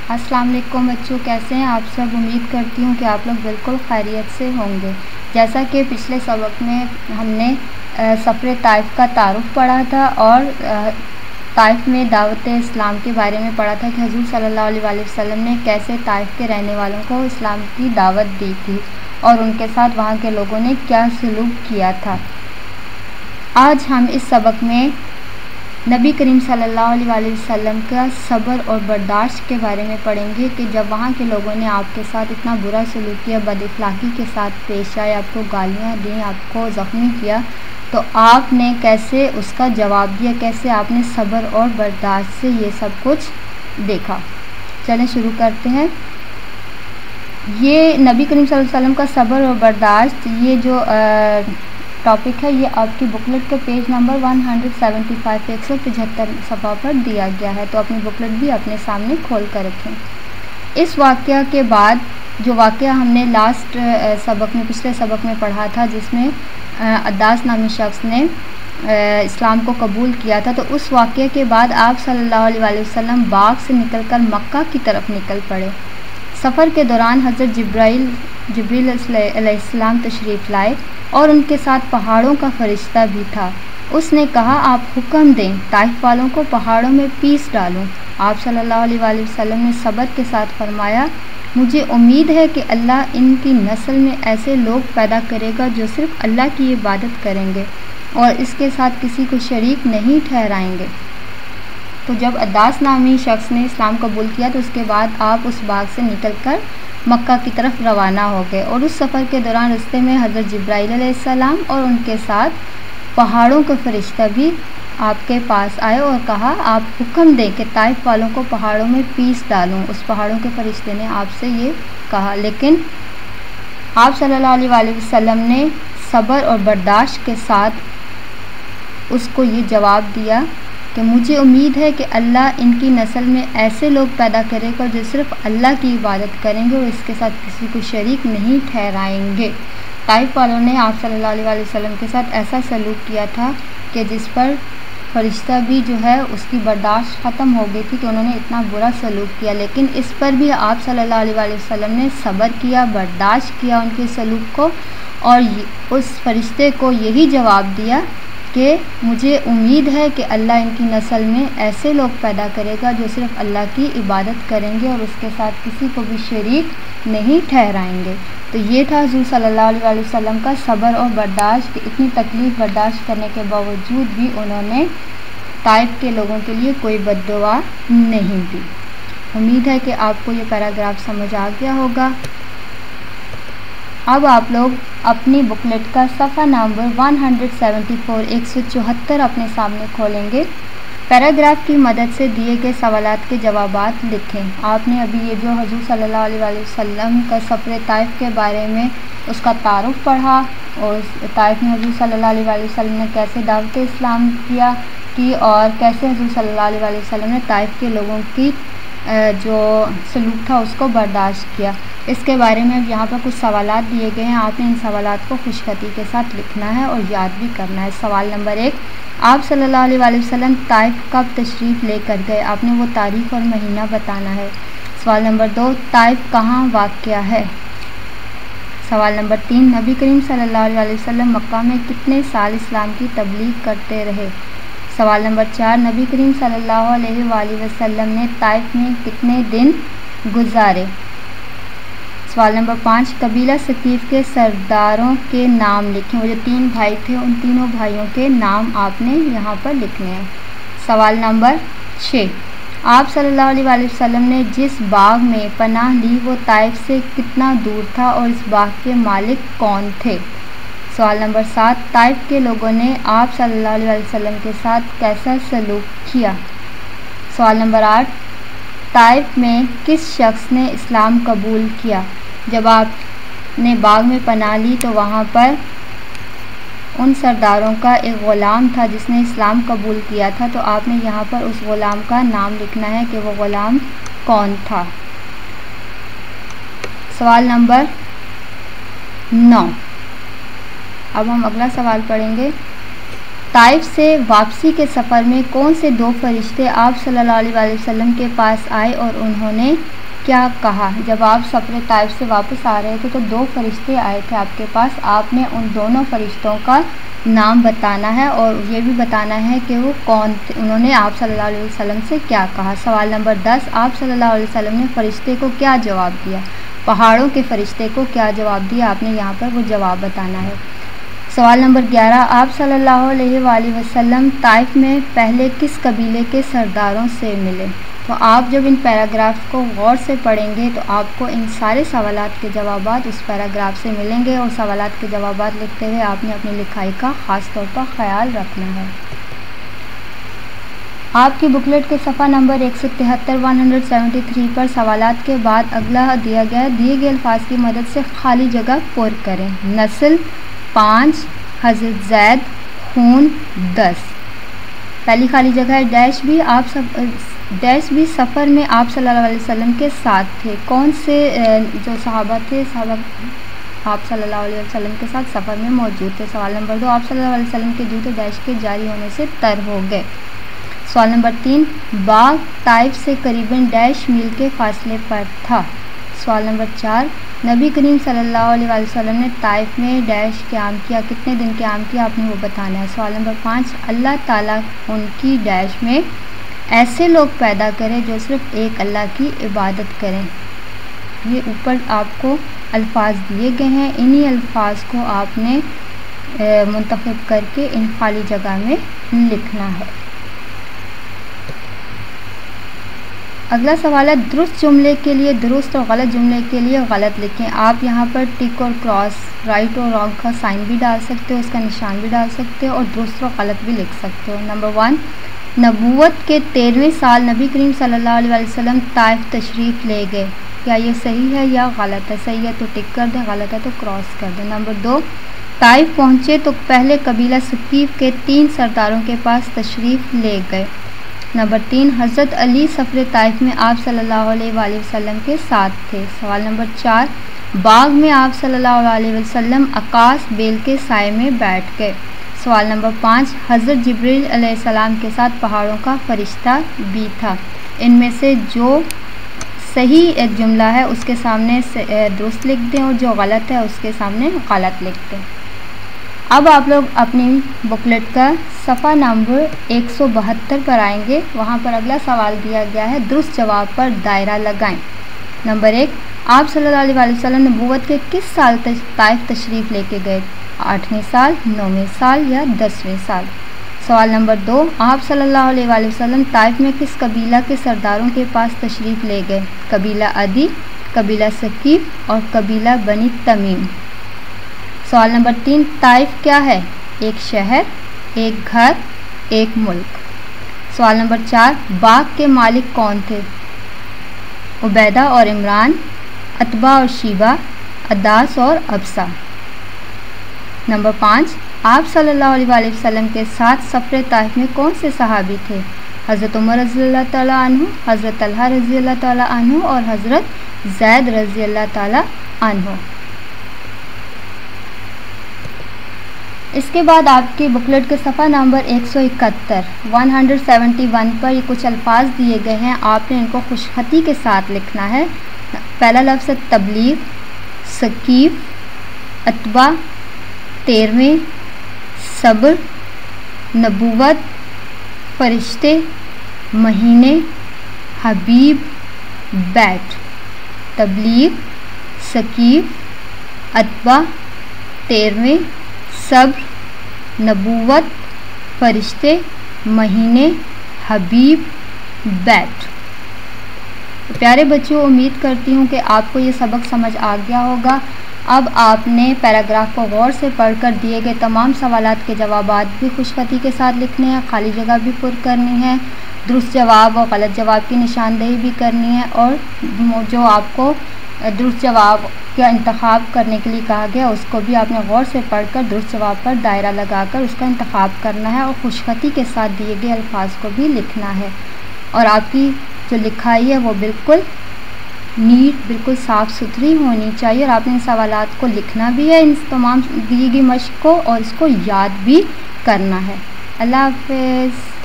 السلام علیکم بچوں، کیسے ہیں آپ سب؟ امید کرتی ہوں کہ آپ لوگ بالکل خیریت سے ہوں گے۔ جیسا کہ پچھلے سبق میں ہم نے سفر طائف کا تعارف پڑھا تھا اور طائف میں دعوت اسلام کے بارے میں پڑھا تھا کہ حضور صلی اللہ علیہ وسلم نے کیسے طائف کے رہنے والوں کو اسلام کی دعوت دی تھی اور ان کے ساتھ وہاں کے لوگوں نے کیا سلوک کیا تھا۔ آج ہم اس سبق میں نبی کریم صلی اللہ علیہ وسلم کا صبر اور برداشت کے بارے میں پڑھیں گے کہ جب وہاں کے لوگوں نے آپ کے ساتھ اتنا برا سلوک کیا، بد اخلاقی کے ساتھ پیش آئے، آپ کو گالیاں دیں، آپ کو زخمی کیا، تو آپ نے کیسے اس کا جواب دیا، کیسے آپ نے صبر اور برداشت سے یہ سب کچھ دیکھا۔ چلیں شروع کرتے ہیں۔ یہ نبی کریم صلی اللہ علیہ وسلم کا صبر اور برداشت، یہ جو ٹاپک ہے، یہ آپ کی بکلیٹ کے پیج نمبر 175 175 صفحہ پر دیا گیا ہے، تو اپنی بکلیٹ بھی اپنے سامنے کھول کر رکھیں۔ اس واقعہ کے بعد جو واقعہ ہم نے لاسٹ سبق میں، پچھلے سبق میں پڑھا تھا، جس میں عداس نامی شخص نے اسلام کو قبول کیا تھا، تو اس واقعے کے بعد آپ صلی اللہ علیہ وسلم باغ سے نکل کر مکہ کی طرف نکل پڑے۔ سفر کے دوران حضرت جبریل علیہ السلام تشریف لائے اور ان کے ساتھ پہاڑوں کا فرشتہ بھی تھا۔ اس نے کہا، آپ حکم دیں، طائف والوں کو پہاڑوں میں پیس ڈالوں۔ آپ صلی اللہ علیہ وسلم نے صبر کے ساتھ فرمایا، مجھے امید ہے کہ اللہ ان کی نسل میں ایسے لوگ پیدا کرے گا جو صرف اللہ کی عبادت کریں گے اور اس کے ساتھ کسی کو شریک نہیں ٹھہرائیں گے۔ تو جب عداس نامی شخص نے اسلام قبول کیا تو اس کے بعد آپ اس باغ سے نکل کر مکہ کی طرف روانہ ہو گئے، اور اس سفر کے دوران راستے میں حضرت جبرائیل علیہ السلام اور ان کے ساتھ پہاڑوں کا فرشتہ بھی آپ کے پاس آئے اور کہا، آپ حکم دیں کہ طائف والوں کو پہاڑوں میں پیس ڈالوں۔ اس پہاڑوں کے فرشتے نے آپ سے یہ کہا، لیکن آپ صلی اللہ علیہ وسلم نے صبر اور برداشت کے ساتھ اس کو یہ جواب دیا کہ مجھے امید ہے کہ اللہ ان کی نسل میں ایسے لوگ پیدا کرے گا جو صرف اللہ کی عبادت کریں گے اور اس کے ساتھ کسی کو شریک نہیں ٹھہرائیں گے۔ طائف والوں نے آپ صلی اللہ علیہ وسلم کے ساتھ ایسا سلوک کیا تھا کہ جس پر فرشتہ بھی جو ہے اس کی برداشت ختم ہو گئی تھی کہ انہوں نے اتنا برا سلوک کیا، لیکن اس پر بھی آپ صلی اللہ علیہ وسلم نے صبر کیا، برداشت کیا ان کے سلوک کو، اور اس فرشتے کو یہی جواب دیا کہ مجھے امید ہے کہ اللہ ان کی نسل میں ایسے لوگ پیدا کرے گا جو صرف اللہ کی عبادت کریں گے اور اس کے ساتھ کسی کو بھی شریک نہیں ٹھہرائیں گے۔ تو یہ تھا حضور صلی اللہ علیہ وسلم کا صبر اور برداشت، کہ اتنی تکلیف برداشت کرنے کے باوجود بھی انہوں نے طائف کے لوگوں کے لیے کوئی بد دعا نہیں دی۔ امید ہے کہ آپ کو یہ پیراگراف سمجھ آ گیا ہوگا۔ اب آپ لوگ اپنی بکلیٹ کا صفحہ نمبر 174 174 اپنے سامنے کھولیں گے۔ پیراگراف کی مدد سے دیے گئے سوالات کے جوابات لکھیں۔ آپ نے ابھی یہ جو حضور صلی اللہ علیہ وسلم کا سفر طائف کے بارے میں اس کا تعارف پڑھا، اور طائف میں حضور صلی اللہ علیہ وسلم نے کیسے دعوت اسلام کی اور کیسے حضور صلی اللہ علیہ وسلم نے طائف کے لوگوں کی جو سلوک تھا اس کو برداشت کیا، اس کے بارے میں یہاں پر کچھ سوالات دیے گئے ہیں۔ آپ نے ان سوالات کو خوش خطی کے ساتھ لکھنا ہے اور یاد بھی کرنا ہے۔ سوال نمبر 1، آپ صلی اللہ علیہ وسلم طائف کب تشریف لے کر گئے؟ آپ نے وہ تاریخ اور مہینہ بتانا ہے۔ سوال نمبر 2، طائف کہاں واقع ہے؟ سوال نمبر 3، نبی کریم صلی اللہ علیہ وسلم مکہ میں کتنے سال اسلام کی تبلیغ کرتے رہے؟ سوال نمبر 4، نبی کریم صلی اللہ علیہ وآلہ وسلم نے طائف میں کتنے دن گزارے؟ سوال نمبر 5، قبیلہ ثقیف کے سرداروں کے نام لکھیں۔ وہ جو 3 بھائی تھے ان تینوں بھائیوں کے نام آپ نے یہاں پر لکھنے ہیں۔ سوال نمبر 6، آپ صلی اللہ علیہ وسلم نے جس باغ میں پناہ لی وہ طائف سے کتنا دور تھا اور اس باغ کے مالک کون تھے؟ سوال نمبر 7، طائف کے لوگوں نے آپ صلی اللہ علیہ وسلم کے ساتھ کیسا سلوک کیا؟ سوال نمبر 8، طائف میں کس شخص نے اسلام قبول کیا؟ جب آپ نے باغ میں پناہ لی تو وہاں پر ان سرداروں کا ایک غلام تھا جس نے اسلام قبول کیا تھا، تو آپ نے یہاں پر اس غلام کا نام لکھنا ہے کہ وہ غلام کون تھا۔ سوال نمبر 9، اب ہم اگلا سوال پڑھیں گے۔ طائف سے واپسی کے سفر میں کون سے دو فرشتے آپ صلی اللہ علیہ وسلم کے پاس آئے اور انہوں نے کیا کہا؟ جب آپ سفر طائف سے واپس آ رہے تھے تو دو فرشتے آئے تھے آپ کے پاس، آپ نے ان دونوں فرشتوں کا نام بتانا ہے اور یہ بھی بتانا ہے کہ وہ کون تھے، انہوں نے آپ صلی اللہ علیہ وسلم سے کیا کہا۔ سوال نمبر 10، آپ صلی اللہ علیہ وسلم نے فرشتے کو کیا جواب دیا؟ پہاڑوں کے فرشتے کو کیا جواب دیا؟ آپ نے یہاں پر وہ جواب بتانا ہے۔ سوال نمبر 11، آپ صلی اللہ علیہ وآلہ وسلم طائف میں پہلے کس قبیلے کے سرداروں سے ملے؟ تو آپ جب ان پیراگراف کو غور سے پڑھیں گے تو آپ کو ان سارے سوالات کے جوابات اس پیراگراف سے ملیں گے، اور سوالات کے جوابات لکھتے ہوئے آپ نے اپنی لکھائی کا خاص طور پر خیال رکھنا ہے۔ آپ کی بکلیٹ کے صفحہ نمبر 173 پر سوالات کے بعد اگلا دیا گیا دیے گئے الفاظ کی مدد سے خالی جگہ پر کریں۔ نسل 5، حضرت زید، خون 10۔ پہلی خالی جگہ ہے ڈیش بھی سفر میں آپ صلی اللہ علیہ وسلم کے ساتھ تھے، کون سے جو صحابہ تھے آپ صلی اللہ علیہ وسلم کے ساتھ سفر میں موجود تھے۔ سوال نمبر 2، آپ صلی اللہ علیہ وسلم کے جوتے ڈیش کے جاری ہونے سے تر ہو گئے۔ سوال نمبر 3، باغ طائف سے قریباً ڈیش میل کے فاصلے پر تھا۔ سوال نمبر 4، نبی کریم صلی اللہ علیہ وسلم نے طائف میں ڈیش قیام کیا، کتنے دن قیام کیا، آپ نے وہ بتانا ہے۔ سوال نمبر 5، اللہ تعالیٰ ان کی ڈیش میں ایسے لوگ پیدا کرے جو صرف ایک اللہ کی عبادت کریں۔ یہ اوپر آپ کو الفاظ دیے گئے ہیں، انہی الفاظ کو آپ نے منتخب کر کے ان خالی جگہ میں لکھنا ہے۔ اگلا سوال ہے درست جملے کے لیے درست اور غلط جملے کے لیے غلط لکھیں۔ آپ یہاں پر ٹک اور کراس، رائٹ اور رانگ کا سائن بھی ڈال سکتے ہو، اس کا نشان بھی ڈال سکتے ہو، اور درست اور غلط بھی لکھ سکتے ہو۔ نمبر 1، نبوت کے 13ویں سال نبی کریم صلی اللہ علیہ وسلم طائف تشریف لے گئے، کیا یہ صحیح ہے یا غلط ہے؟ صحیح ہے تو ٹک کر دیں، غلط ہے تو کراس کر دیں۔ نمبر 2، طائف پہنچے تو پہلے قبیلہ ثقیف کے 3 سرداروں کے پاس تشریف لے گئے۔ نمبر 3، حضرت علی سفر طائف میں آپ صلی اللہ علیہ وآلہ وسلم کے ساتھ تھے۔ سوال نمبر 4، باغ میں آپ صلی اللہ علیہ وسلم اکاس بیل کے سائے میں بیٹھ گئے۔ سوال نمبر 5، حضرت جبریل علیہ السلام کے ساتھ پہاڑوں کا فرشتہ بھی تھا۔ ان میں سے جو صحیح ایک جملہ ہے اس کے سامنے درست لکھ دیں، اور جو غلط ہے اس کے سامنے غلط لکھ دیں۔ اب آپ لوگ اپنی بکلیٹ کا صفحہ نمبر 172 پر آئیں گے، وہاں پر اگلا سوال دیا گیا ہے درست جواب پر دائرہ لگائیں۔ نمبر 1، آپ صلی اللہ علیہ وآلہ وسلم نبوت کے کس سال طائف تشریف لے کے گئے؟ 8ویں سال، 9ویں سال یا 10ویں سال؟ سوال نمبر 2، آپ صلی اللہ علیہ وآلہ وسلم طائف میں کس قبیلہ کے سرداروں کے پاس تشریف لے گئے؟ قبیلہ عدی، قبیلہ ثقیف اور قبیلہ بنی تمیم۔ سوال نمبر 3، طائف کیا ہے؟ ایک شہر، ایک گھر، ایک ملک۔ سوال نمبر 4، باغ کے مالک کون تھے؟ عبیدہ اور عمران، عتبہ اور شیبہ، عداس اور ابسا۔ نمبر 5، آپ صلی اللہ علیہ وآلہ وسلم کے ساتھ سفر طائف میں کون سے صحابی تھے؟ حضرت عمر رضی اللہ تعالیٰ عنہ، حضرت طلحہ رضی اللہ تعالیٰ عنہ اور حضرت زید رضی اللہ تعالیٰ عنہ۔ اس کے بعد آپ کی بکلیٹ کے صفحہ نمبر 171 پر کچھ الفاظ دیے گئے ہیں، آپ نے ان کو خوش خطی کے ساتھ لکھنا ہے۔ پہلا لفظ ہے تبلیغ، ثقیف، عتبہ، 13ویں، صبر، نبوت، فرشتے، مہینے، حبیب، بیت۔ تبلیغ، ثقیف، عتبہ، 13ویں، صبر، نبوت، فرشتے، مہینے، حبیب، بیت۔ پیارے بچوں، امید کرتی ہوں کہ آپ کو یہ سبق سمجھ آ گیا ہوگا۔ اب آپ نے پیراگراف کو غور سے پڑھ کر دیے گئے تمام سوالات کے جوابات بھی خوش خطی کے ساتھ لکھنے ہیں، خالی جگہ بھی پر کرنی ہے، درست جواب اور غلط جواب کی نشاندہی بھی کرنی ہے، اور جو آپ کو درست جواب کا انتخاب کرنے کے لیے کہا گیا اس کو بھی آپ نے غور سے پڑھ کر درست جواب پر دائرہ لگا کر اس کا انتخاب کرنا ہے، اور خوش خطی کے ساتھ دیے گئے الفاظ کو بھی لکھنا ہے۔ اور آپ کی جو لکھائی ہے وہ بالکل نیٹ، بالکل صاف ستھری ہونی چاہیے، اور آپ نے ان سوالات کو لکھنا بھی ہے، ان تمام دی گئی مشق کو، اور اس کو یاد بھی کرنا ہے۔ اللہ حافظ.